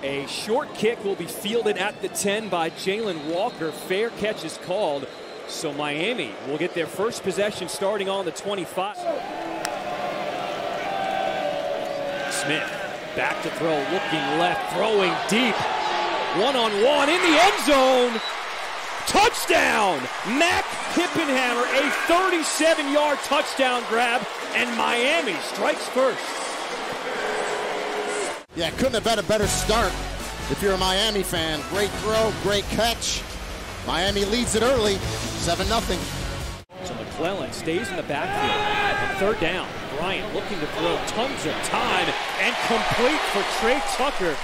A short kick will be fielded at the 10 by Jalen Walker. Fair catch is called. So Miami will get their first possession starting on the 25. Smith back to throw, looking left, throwing deep. One-on-one in the end zone. Touchdown! Mac Hippenhammer, a 37-yard touchdown grab, and Miami strikes first. Yeah, couldn't have been a better start if you're a Miami fan. Great throw, great catch. Miami leads it early, 7-0. So McClellan stays in the backfield. On third down, Bryant looking to throw, tons of time, and complete for Trey Tucker.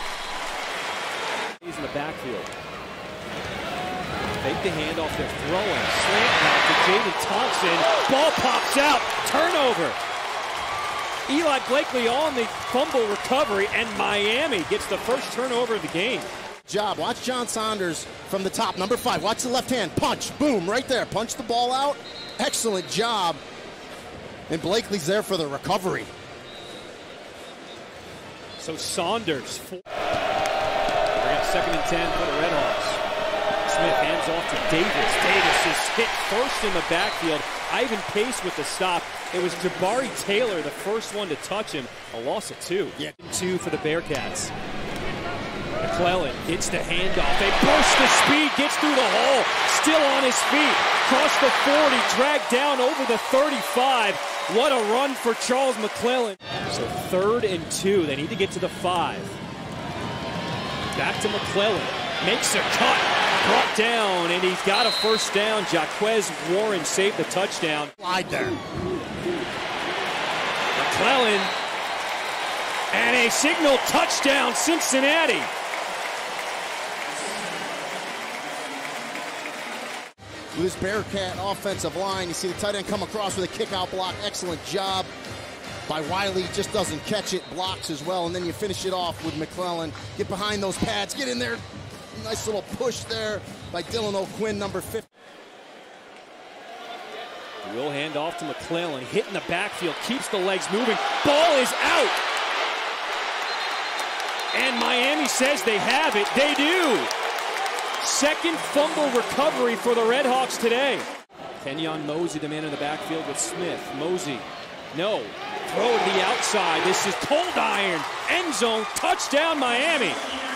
He's in the backfield. Fake the handoff, they're throwing. Slant route to Jaden Thompson. Ball pops out, turnover. Eli Blakely on the fumble recovery, and Miami gets the first turnover of the game. Watch John Saunders from the top, number 5. Watch the left hand, punch, boom, right there. Punch the ball out. Excellent job. And Blakely's there for the recovery. So Saunders, we're at 2nd and 10 for the Redhawks. Smith hands off to Davis. Davis is hit first in the backfield. Ivan Pace with the stop. It was Jabari Taylor, the first one to touch him. A loss of 2. Yeah. 2 for the Bearcats. McClellan gets the handoff. A burst of speed, gets through the hole. Still on his feet. Cross the 40, dragged down over the 35. What a run for Charles McClellan. So 3rd and 2. They need to get to the 5. Back to McClellan. Makes a cut. Brought down, and he's got a first down. Jaquez Warren saved the touchdown. Slide there. McClellan. And a signal touchdown, Cincinnati. With this Bearcat offensive line, you see the tight end come across with a kick-out block. Excellent job by Wiley. Just doesn't catch it, blocks as well, and then you finish it off with McClellan. Get behind those pads, get in there. Nice little push there by Dylan O'Quinn, number 50. Will hand off to McClellan, hitting the backfield, keeps the legs moving. Ball is out. And Miami says they have it. They do. Second fumble recovery for the Redhawks today. Kenyon Mosey, the man in the backfield with Smith. Mosey, no. Throw to the outside. This is cold iron. End zone. Touchdown, Miami.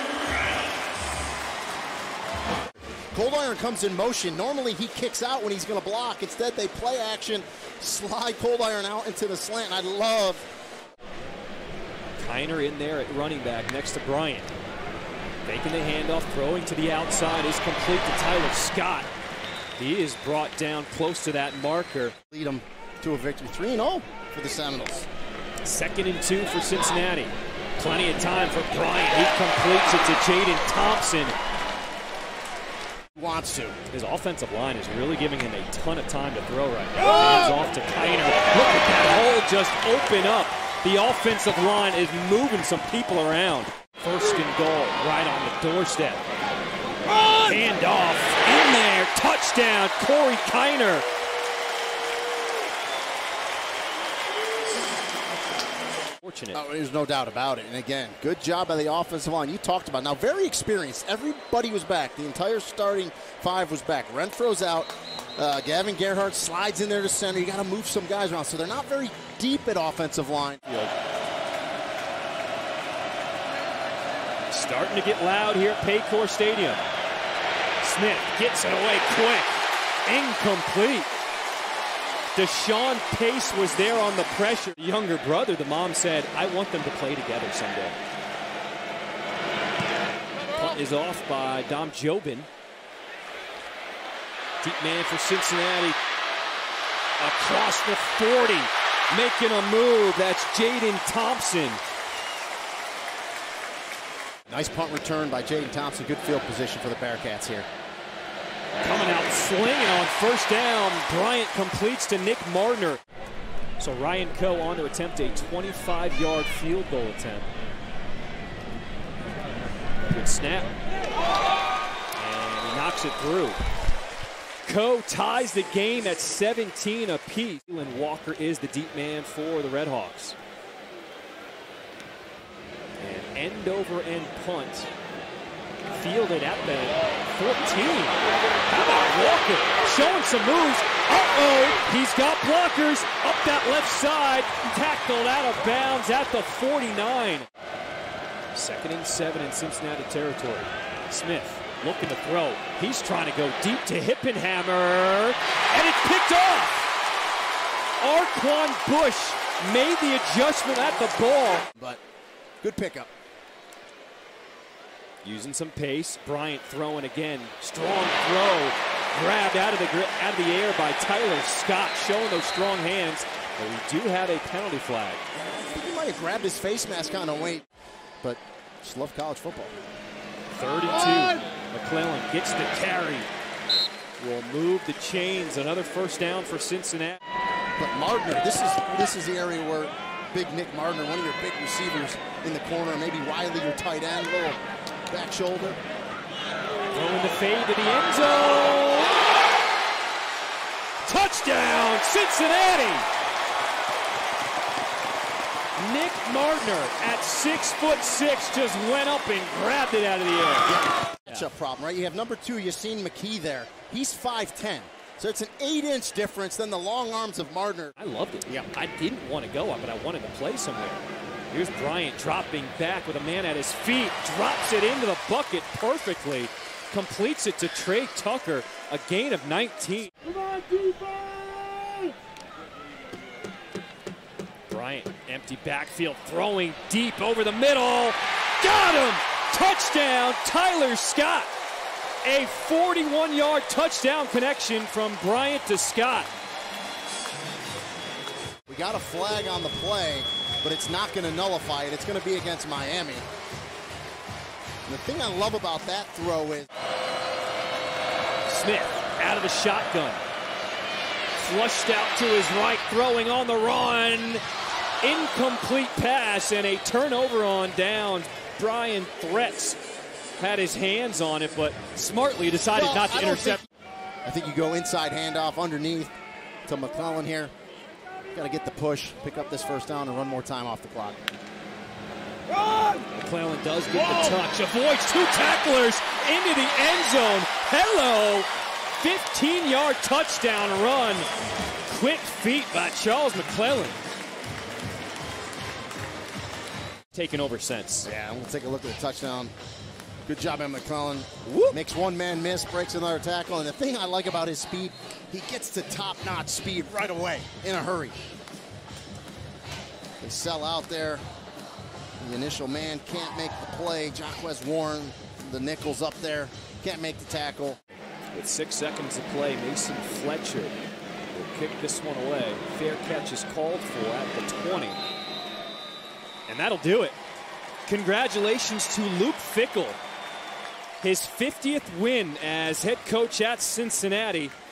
Cold iron comes in motion. Normally he kicks out when he's going to block. Instead they play action, slide cold iron out into the slant. I love. Kiner in there at running back next to Bryant. Making the handoff, throwing to the outside is complete to Tyler Scott. He is brought down close to that marker. Lead them to a victory. 3-0 for the Seminoles. 2nd and 2 for Cincinnati. Plenty of time for Bryant. He completes it to Jaden Thompson. Wants to. His offensive line is really giving him a ton of time to throw right now. Hands off to Kiner. Look at that hole just open up. The offensive line is moving some people around. 1st and goal, right on the doorstep. Hand off, in there, touchdown, Corey Kiner. Fortunate. Oh, there's no doubt about it. And again, good job by the offensive line. You talked about it. Now, very experienced. Everybody was back. The entire starting 5 was back. Renfro's out. Gavin Gerhardt slides in there to center. You got to move some guys around. So they're not very deep at offensive line. Starting to get loud here at Paycor Stadium. Smith gets it away quick. Incomplete. Deshaun Pace was there on the pressure. The younger brother, the mom said, I want them to play together someday. Punt is off by Dom Jobin. Deep man for Cincinnati. Across the 40. Making a move. That's Jaden Thompson. Nice punt return by Jaden Thompson. Good field position for the Bearcats here. Coming out slinging on 1st down. Bryant completes to Nick Martner. So Ryan Coe on to attempt a 25-yard field goal attempt. Good snap. And he knocks it through. Coe ties the game at 17 apiece. And Walker is the deep man for the Redhawks. And end-over-end punt. Fielded at the 14. How about Walker showing some moves? Uh-oh, he's got blockers up that left side. Tackled out of bounds at the 49. 2nd and 7 in Cincinnati territory. Smith looking to throw. He's trying to go deep to Hippenhammer, and it's picked off. Arquan Bush made the adjustment at the ball. But good pickup. Using some pace. Bryant throwing again. Strong throw. Grabbed out of the air by Tyler Scott, showing those strong hands. But we do have a penalty flag. I think he might have grabbed his face mask on a weight, but just love college football. 32. McClellan gets the carry. Will move the chains. Another first down for Cincinnati. But Mardner, this is the area where big Nick Mardner, one of your big receivers in the corner, maybe Riley, your tight end, little back shoulder. Throwing the fade to the end zone. Touchdown, Cincinnati! Nick Mardner at 6'6" just went up and grabbed it out of the air. Matchup problem, right? You have number 2, Yassine McKee there. He's 5'10". So it's an 8-inch difference than the long arms of Mardner. I loved it. Yeah, I didn't want to go up, but I wanted to play somewhere. Here's Bryant dropping back with a man at his feet. Drops it into the bucket perfectly. Completes it to Trey Tucker. A gain of 19. Come on, defense! Bryant, empty backfield, throwing deep over the middle. Got him! Touchdown, Tyler Scott. A 41-yard touchdown connection from Bryant to Scott. We got a flag on the play, but it's not going to nullify it. It's going to be against Miami. And the thing I love about that throw is Smith out of the shotgun. Flushed out to his right, throwing on the run. Incomplete pass and a turnover on downs. Brian Threats had his hands on it, but smartly decided not to intercept. I think you go inside handoff underneath to McClellan here. Got to get the push, pick up this first down, and run more time off the clock. McClellan does get the touch, avoids 2 tacklers into the end zone. Hello, 15-yard touchdown run. Quick feet by Charles McClellan. Taken over since. Yeah, we'll take a look at the touchdown. Good job by McClellan. Makes one man miss, breaks another tackle. And the thing I like about his speed, he gets to top-notch speed right away in a hurry. They sell out there. The initial man can't make the play. Jaquez Warren, the nickel's up there, can't make the tackle. With 6 seconds to play, Mason Fletcher will kick this one away. Fair catch is called for at the 20. And that'll do it. Congratulations to Luke Fickell. His 50th win as head coach at Cincinnati.